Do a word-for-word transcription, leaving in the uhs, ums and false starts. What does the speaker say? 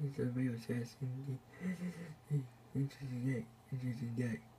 一直没有下心地，一直在，一直在。